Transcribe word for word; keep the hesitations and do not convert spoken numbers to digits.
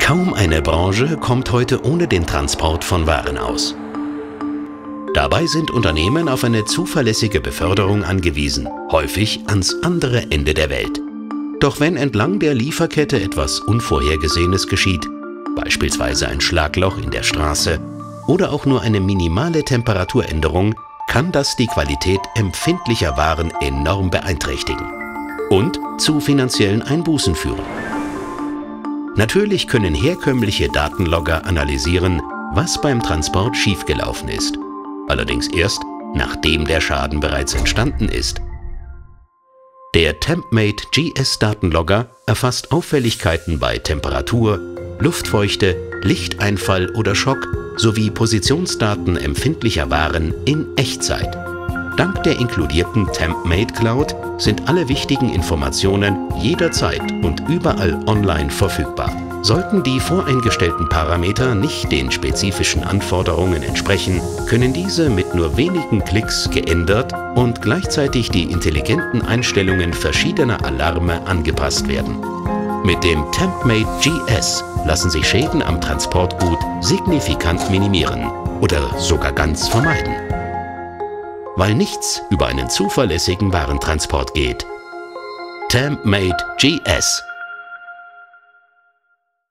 Kaum eine Branche kommt heute ohne den Transport von Waren aus. Dabei sind Unternehmen auf eine zuverlässige Beförderung angewiesen, häufig ans andere Ende der Welt. Doch wenn entlang der Lieferkette etwas Unvorhergesehenes geschieht, beispielsweise ein Schlagloch in der Straße oder auch nur eine minimale Temperaturänderung, kann das die Qualität empfindlicher Waren enorm beeinträchtigen und zu finanziellen Einbußen führen. Natürlich können herkömmliche Datenlogger analysieren, was beim Transport schiefgelaufen ist. Allerdings erst, nachdem der Schaden bereits entstanden ist. Der Tempmate G S Datenlogger erfasst Auffälligkeiten bei Temperatur, Luftfeuchte, Lichteinfall oder Schock sowie Positionsdaten empfindlicher Waren in Echtzeit. Dank der inkludierten Tempmate Cloud sind alle wichtigen Informationen jederzeit und überall online verfügbar. Sollten die voreingestellten Parameter nicht den spezifischen Anforderungen entsprechen, können diese mit nur wenigen Klicks geändert und gleichzeitig die intelligenten Einstellungen verschiedener Alarme angepasst werden. Mit dem Tempmate G S lassen sich Schäden am Transportgut signifikant minimieren oder sogar ganz vermeiden. Weil nichts über einen zuverlässigen Warentransport geht. Tempmate G S